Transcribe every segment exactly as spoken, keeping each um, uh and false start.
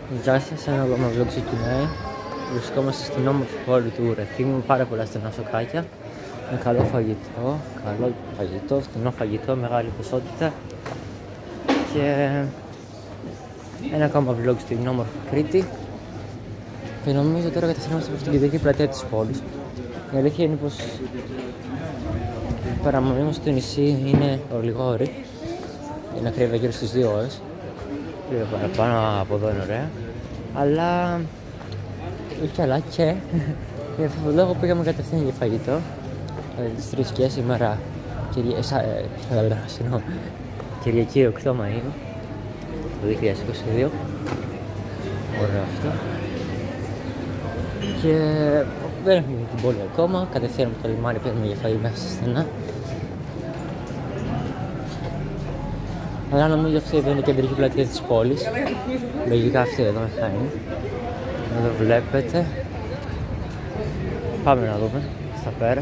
Γεια σας, ένα ακόμα vlog ξεκινάει. Βρισκόμαστε στην όμορφη πόλη του Ρεθύμνου με πάρα πολλά στενά σοκάκια. Με καλό φαγητό, καλό φαγητό, φτηνό φαγητό, μεγάλη ποσότητα. Και ένα ακόμα vlog στην όμορφη Κρήτη. Και νομίζω τώρα κατευθυνόμαστε προς την κεντρική πλατεία της πόλης. Η αλήθεια είναι πως η παραμονή μας στο νησί είναι ολιγόρη. Είναι ακρίβεια γύρω στις δύο ώρες. Λίγο παραπάνω από εδώ είναι ωραία. Αλλά όχι αλλά και για αυτόν τον λόγο πήγαμε κατευθείαν για φαγητό. Τις τρεις και σήμερα Κυριακή οκτώ Μαΐου το δύο χιλιάδες είκοσι δύο. Ωραίο αυτό. Και δεν έχουμε δει την πόλη ακόμα. Κατευθείαν από το λιμάνι πήγαμε για φαγητό μέσα στα στενά. Αλλά νομίζω αυτή εδώ είναι η κεντρική πλατεία της πόλης. Λογικά αυτή εδώ θα είναι. Εδώ βλέπετε. Πάμε να δούμε στα πέρα.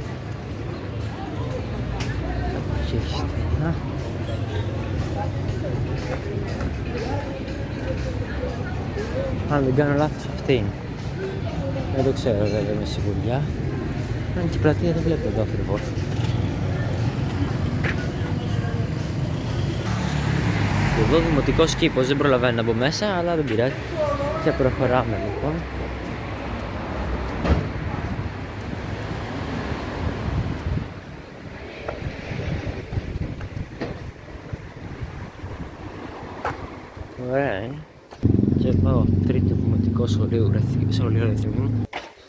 Εκεί έχει στενά. Αν δεν κάνω λάθος αυτή είναι. Δεν το ξέρω βέβαια με σιγουριά. Αν και η πλατεία δεν βλέπετε εδώ ακριβώς. Εδώ δημοτικός κήπος, δεν προλαβαίνει να μπω μέσα, αλλά δεν πειράζει. Και προχωράμε λοιπόν. Ωραία είναι. Και εδώ τρίτο δημοτικό σχολείο Ρεθύμνου.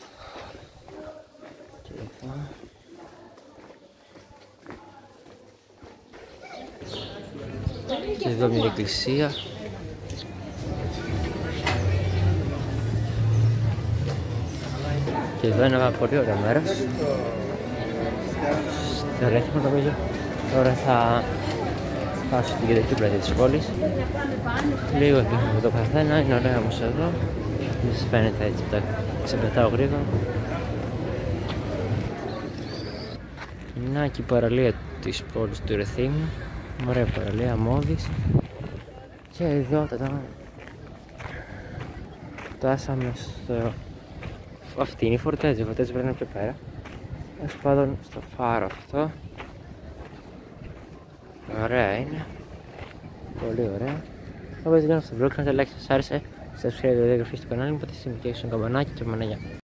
Και εδώ. Και εδώ μια εκκλησία. Και εδώ είναι ένα πολύ ωραίο μέρος. Στο Ρέθυμνο νομίζω. Τώρα θα πάω στην κεντρική πλατεία της πόλης. Λίγο εκλείπουμε το καθένα, είναι ωραίο όμως εδώ. Δεν σας φαίνεται έτσι, τα ξεπετάω γρήγορα. Να και η παραλία της πόλης του Ρεθύμνου. Ωραία παραλία, Μόδης. Και εδώ τώρα φτάσαμε στο... Αυτή είναι η φορτέζη, η φορτέζη πρέπει να είναι πιο πέρα. Ως πάντων στο φάρο αυτό. Ωραία είναι. Πολύ ωραία. Όπως δεν αυτό το vlog, κάντε like, σας άρεσε. Subscribe, εγγραφή στο κανάλι μου, πατήστε στο καμπανάκι και μαναγιά.